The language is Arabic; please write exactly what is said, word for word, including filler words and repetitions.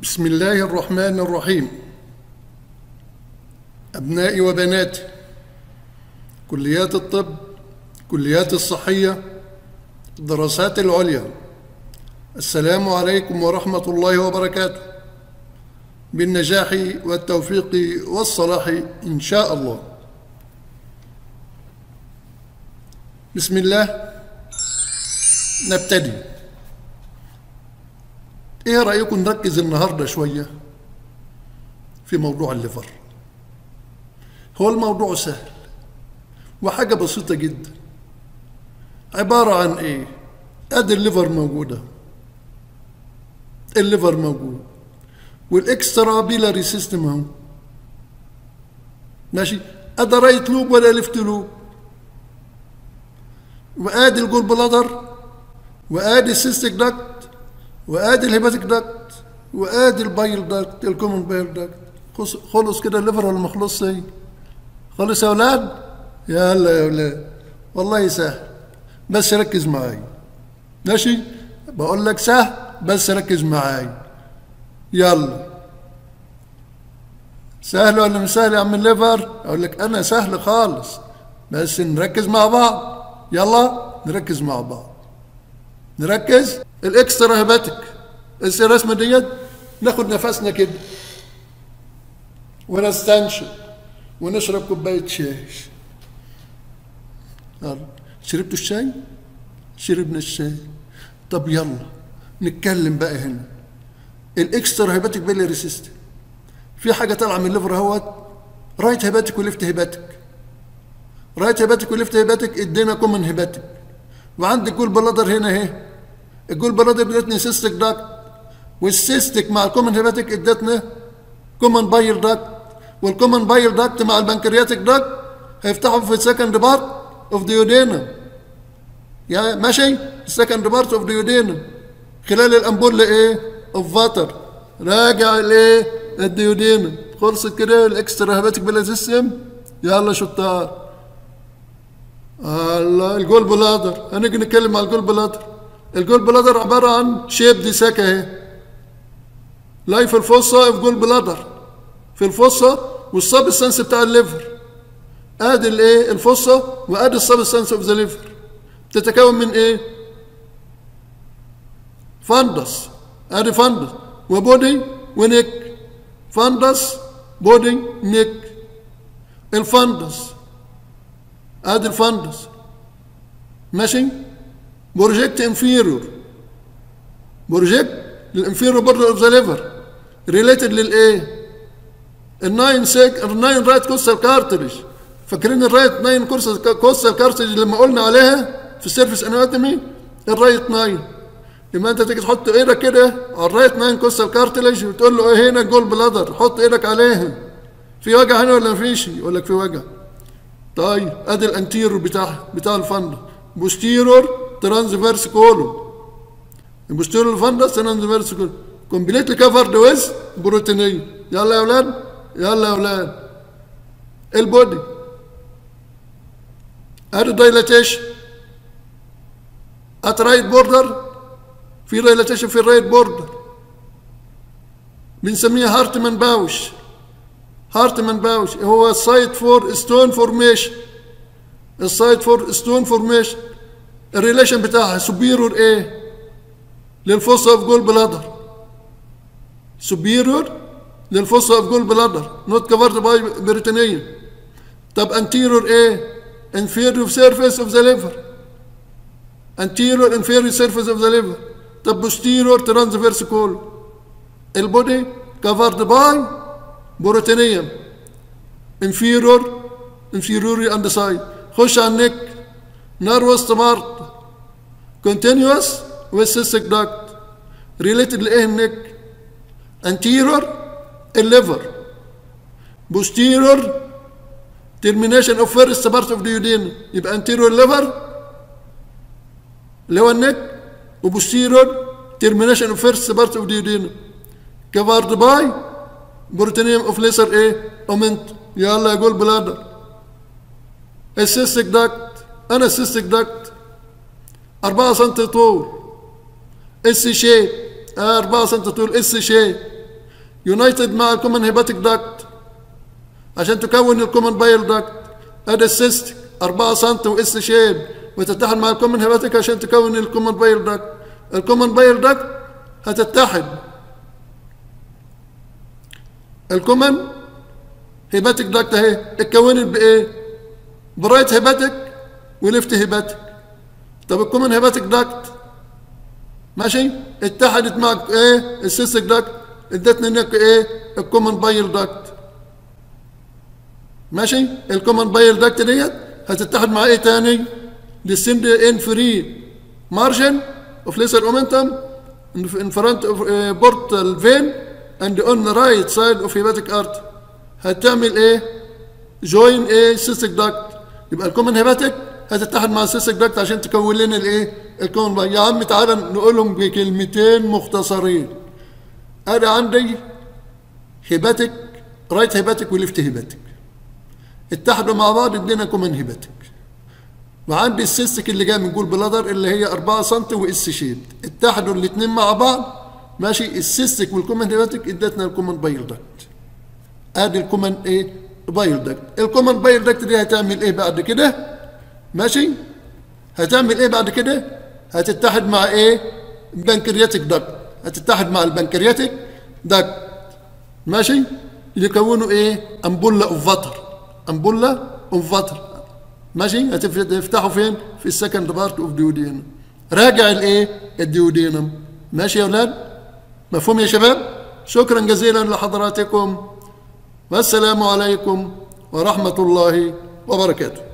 بسم الله الرحمن الرحيم. أبنائي وبناتي، كليات الطب، كليات الصحية، الدراسات العليا، السلام عليكم ورحمة الله وبركاته، بالنجاح والتوفيق والصلاح إن شاء الله. بسم الله، نبتدي. ايه رأيكم نركز النهاردة شوية في موضوع الليفر؟ هو الموضوع سهل وحاجة بسيطة جدا، عبارة عن ايه؟ ادي الليفر موجودة، الليفر موجود والاكسترا بيلاري سيستم اهو ماشي، ادي رايت لوب ولا ليفت لوب، وادي الجول بلادر، وادي السيستيك داكت، وادي الهيباتيك داكت، وادي البايل داكت، الكومن بايل داكت. خلص كده الليفر ولا ما خلصش؟ ايه خلص يا اولاد؟ يلا يا اولاد، والله سهل، بس ركز معايا ماشي. بقول لك سهل بس ركز معايا. يلا، سهل ولا مش سهل يا عم الليفر؟ اقول لك انا سهل خالص، بس نركز مع بعض. يلا نركز مع بعض، نركز. الاكسترا هيباتيك، الرسمه ديت، ناخد نفسنا كده ونستنشق ونشرب كوبايه شاي. شربتوا الشاي؟ شربنا الشاي. طب يلا نتكلم بقى هنا. الاكسترا هيباتيك بيلاري سيستم، في حاجه طالعه من الليفر اهوت، رايت هيباتيك وليفت هيباتيك. رايت هيباتيك وليفت هيباتيك ادينا كومن هيباتيك، وعندك جول بلادر هنا اهي. الجول بلادر ادتني سيستيك داكت، والسيستيك مع الكومن هيباتيك ادتنا كومن بايل داكت، والكومن بايل داكت مع البنكرياتيك داكت هيفتحوا في السكند بارت اوف ديودينم. يا ماشي، السكند بارت اوف ديودينم خلال الامبول ايه؟ اوف فاتر، راجع الايه؟ الديودينم. خلصت كده الاكسترا هيباتيك بيلاري سيستم. يلا شطار. الله، الجول بلادر، هنيجي نتكلم على الجول بلادر. الجول بلادر عباره عن شيب دي ساكه اهي، لاي في الفصه في جول بلادر، في الفصه والسبستانس بتاع الليفر. ادي الايه؟ الفصه، وادي السبستانس اوف ذا ليفر. تتكون من ايه؟ فندس، ادي فندس وبودي ونيك. فندس، بودي، نيك. الفندس ادي الفندس ماشي. بروجكت انفيرور، بروجكت للانفيرور بورد اوف ذا ليفر، ريليتد للايه؟ الناين سيك الناين رايت كوستال كارتريج. فاكرين الرايت ناين كوستال كارتريج لما قلنا عليها في السيرفيس اناتومي؟ الرايت ناين. لما انت تيجي تحط ايدك كده على الرايت ناين كوستال كارتريج وتقول له ايه هنا الجول بلادر، حط ايدك عليها. في وجع هنا ولا مفيش؟ يقول لك في وجع. طيب ادي الانتيرور بتاعها بتاع الفندس، بوستيرور ترانسفيرس كولون. البوستيرور الفندس ترانسفيرس كولون كومبليتلي كفرد ويز بروتينيه. يلا يا اولاد، يلا يا اولاد. البودي ادي دايلاتيشن ات رايت بوردر، في دايلاتيشن في الرايت بوردر بنسميها هارتمان باوش. هارتمان باوش هو السايت فور ستون فورميشن، السايت فور ستون فورميشن. الريليشن بتاعها سوبيرور ايه؟ للفوسا اوف جول بلادر، سوبيرور للفوسا اوف جول بلادر نوت كفرد باي بريتانيا. طب انتيرور ايه؟ انفيريور سيرفيس اوف ذا ليفر، انتيرور انفيريور سيرفيس اوف ذا ليفر. طب بوستيرور ترانسفيرس كول. البودي كفرد باي بروتينيوم، انفيرور انفيروري اند سايد. خش على النك، نيرفس بارت كونتينيوس والسيستيك داكت. ريليتد لايه النك؟ انتيرور الليفر، بوستيرور تيرمينيشن اوف فيرست بارت اوف ديودين. يبقى انتيرور ليفر اللي هو النك، وبوستيرور تيرمينيشن اوف فيرست بارت اوف ديودين كفرد باي بروتينيوم اوف ليسر ايه؟ اومنت. يلا يا جول بلادر. السيستيك داكت، انا السيستيك داكت أربعة سم طول، اس شيب، أربعة سم طول، اس شيب. يونايتد مع الكومن هيباتيك داكت عشان تكون الكومن بايل داكت. ادي السيستيك أربعة سم واس شيب وتتحد مع الكومن هيباتيك عشان تكون الكومن بايل داكت. الكومن بايل داكت هتتحد الكومن هيباتيك داكت اهي اتكونت بايه؟ برايت هيباتيك وليفت هيباتيك. طب الكومن هيباتيك داكت ماشي اتحدت مع ايه؟ السيستيك داكت ادتني انك ايه؟ الكومن بايل داكت. ماشي الكومن بايل داكت ديت هتتحد مع ايه تاني؟ descend in free margin of lesser momentum in front of uh, portal vein and on the right side of hepatic artery. هتعمل ايه؟ join ايه؟ cystic duct. يبقى الكومن هيباتيك هتتحد مع السيستيك داكت عشان تكون لنا الايه؟ الكومن بايل. يا عم تعالى نقولهم بكلمتين مختصرين. انا عندي هيباتيك رايت هيباتيك وليفت هيباتيك اتحدوا مع بعض ادينا كومن هيباتيك. وعندي السيستيك اللي جاي من جول بلادر اللي هي أربعة سم واس شيب اتحدوا الاثنين مع بعض ماشي. السيستيك والكومن هيباتيك ادتنا الكومن بايل داكت. ادي الكومن ايه؟ بايل داكت. الكومن بايل داكت دي هتعمل ايه بعد كده؟ ماشي هتعمل ايه بعد كده؟ هتتحد مع ايه؟ البنكرياتيك داكت. هتتحد مع البنكرياتيك داكت ماشي يكونوا ايه؟ امبولا اوف فاتر. امبولا اوف فاتر ماشي. هتفتحوا فين؟ في السكند بارت اوف ديودينم. راجع الايه؟ الديودينم. ماشي يا اولاد؟ مفهوم يا شباب؟ شكرا جزيلا لحضراتكم والسلام عليكم ورحمه الله وبركاته.